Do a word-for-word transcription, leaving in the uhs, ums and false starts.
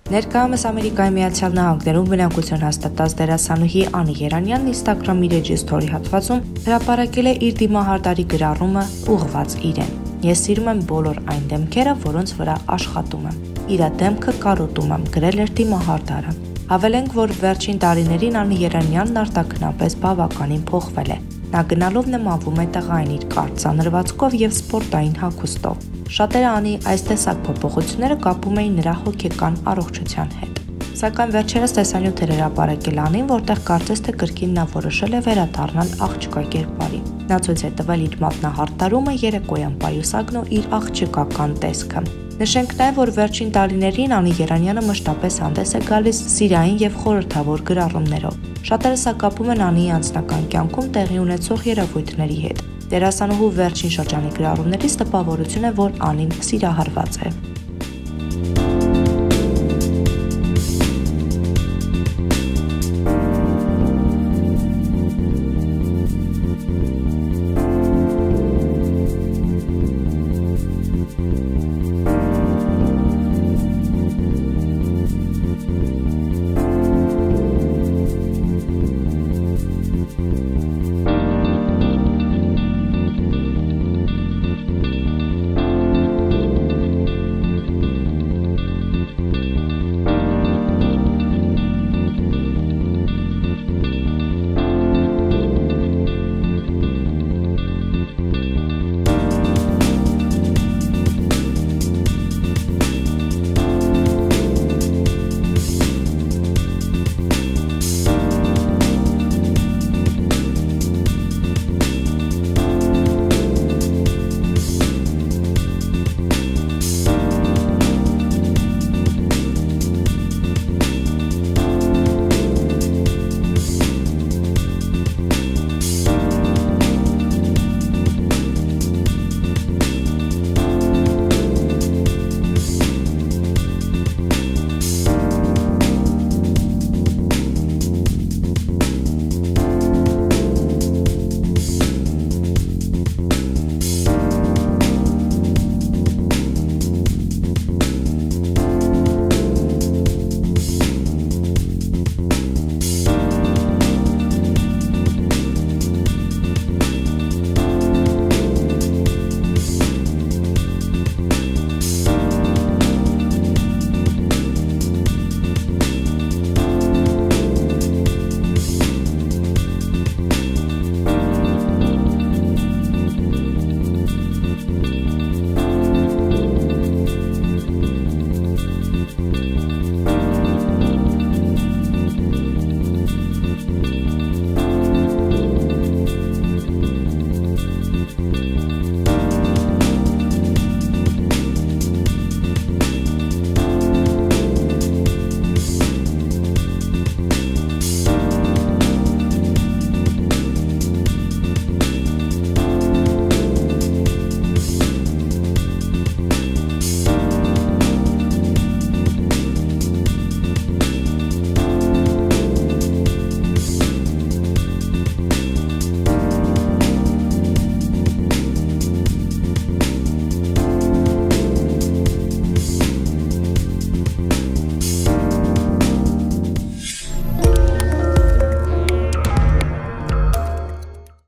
Ներկայումս Ամերիկայի Միացյալ Նահանգներում բնակություն հաստատած դերասանուհի Անի Երանյանն Instagram-ի Registory հատվածում հրապարակել է իր դիմահարդարի գրառումը ուղղված իրեն։ Ես սիրում եմ բոլոր այն դեմքերը, որոնց վրա աշխատում եմ։ Իրա դեմքը կարոտում եմ, գրել էր դիմահարդարը։ Հավելենք, որ վերջին տարիներին Անի Երանյանն արտաքնապես բավականին փոխվել է։ Նա գնալով նմանվում է տղային իր կարճ ծանրվածքով եւ սպորտային հագուստով։ Շատերը Անի այս տեսակ փոփոխությունները կապում էին նրա հոգեկան առողջության հետ։ Սակայն վերջերս տեսանյութ էր հրապարակել Անին, որտեղ կարծես թե կրկին նա որոշել է վերադառնալ աղջկա կերպարի։ Նա ցույց է տվել իր մատնահարդարումը, երեկոյան պայուսակն ու իր աղջկական տեսքը։ Նշենք նաև, որ վերջին տարիներին Անի Երանյանը մշտապես հանդես է գալիս սիրային եւ խորհրդավոր գրառումներով։ Շատերը սա կապում են Անիի անձնական կյանքում տեղի ունեցող երևույթների հետ։ Դերասանուհու վերջին շրջանի գրառումներից տպավորություն է, որ Անին սիրահարված է։